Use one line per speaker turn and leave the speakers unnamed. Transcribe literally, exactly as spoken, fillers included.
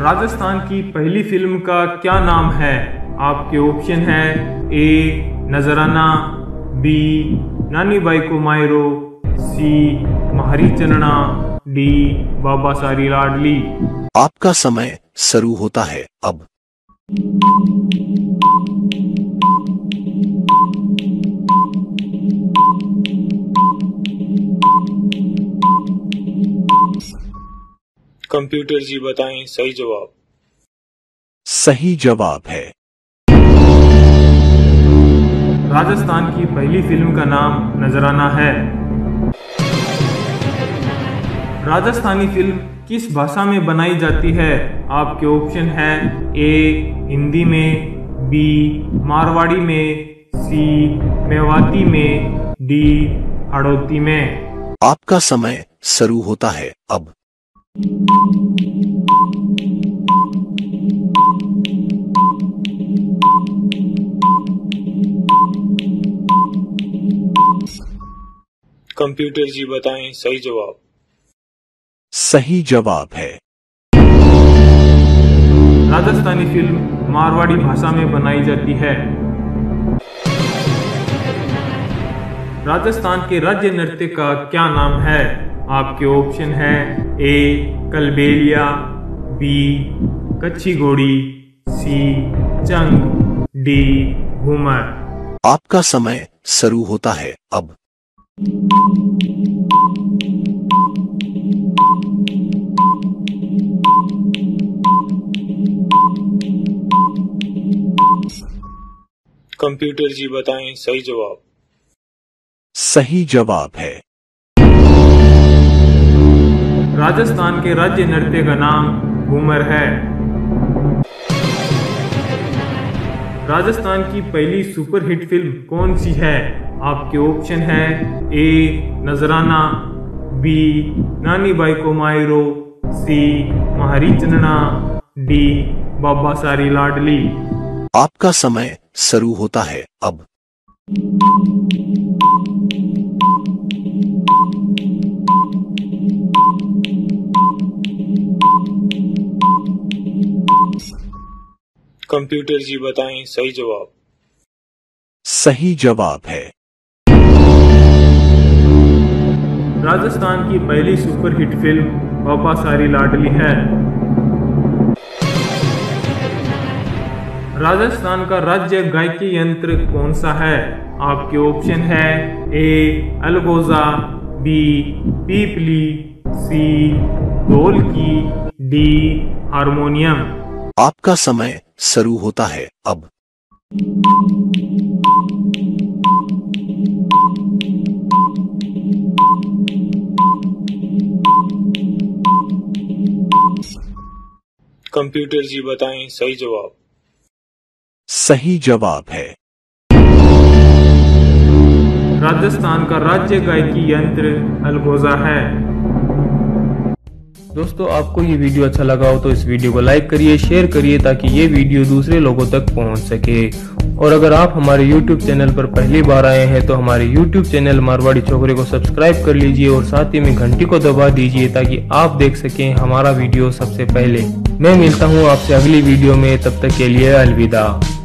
राजस्थान की पहली फिल्म का क्या नाम है? आपके ऑप्शन है ए नजराना, बी नानी बाई को मायरो, सी महारी चन्ना, डी बाबा सारी लाडली।
आपका समय शुरू होता है अब।
कंप्यूटर जी बताएं सही जवाब।
सही जवाब है।
राजस्थान की पहली फिल्म का नाम नजराना है। राजस्थानी फिल्म किस भाषा में बनाई जाती है? आपके ऑप्शन है ए हिंदी में, बी मारवाड़ी में, सी मेवाती में, डी हाड़ौती में।
आपका समय शुरू होता है अब।
कंप्यूटर जी बताएं सही जवाब।
सही जवाब है।
राजस्थानी फिल्म मारवाड़ी भाषा में बनाई जाती है। राजस्थान के राज्य नृत्य का क्या नाम है? आपके ऑप्शन है ए कलबेलिया, बी कच्ची घोड़ी, सी चंग, डी घूमर।
आपका समय शुरू होता है अब।
कंप्यूटर जी बताएं सही जवाब।
सही जवाब है।
राजस्थान के राज्य नृत्य का नाम घूमर है। राजस्थान की पहली सुपरहिट फिल्म कौन सी है? आपके ऑप्शन है ए नजराना, बी नानी बाई को मायरो, सी महारी चन्ना, डी बाबा सारी लाडली।
आपका समय शुरू होता है अब।
कंप्यूटर जी बताएं सही जवाब।
सही जवाब है।
राजस्थान की पहली सुपरहिट फिल्म बाबा सारी लाडली है। राजस्थान का राज्य गायकी यंत्र कौन सा है? आपके ऑप्शन है ए अलगोजा, बी पीपली, सी ढोलकी, डी हारमोनियम।
आपका समय शुरू होता है अब।
कंप्यूटर जी बताएं सही जवाब।
सही जवाब है।
राजस्थान का राज्य गायकी यंत्र अलगोजा है। दोस्तों, आपको ये वीडियो अच्छा लगा हो तो इस वीडियो को लाइक करिए, शेयर करिए ताकि ये वीडियो दूसरे लोगों तक पहुंच सके। और अगर आप हमारे यूट्यूब चैनल पर पहली बार आए हैं तो हमारे यूट्यूब चैनल मारवाड़ी छोकरे को सब्सक्राइब कर लीजिए और साथ ही में घंटी को दबा दीजिए ताकि आप देख सकें हमारा वीडियो सबसे पहले। मैं मिलता हूँ आपसे अगली वीडियो में, तब तक के लिए अलविदा।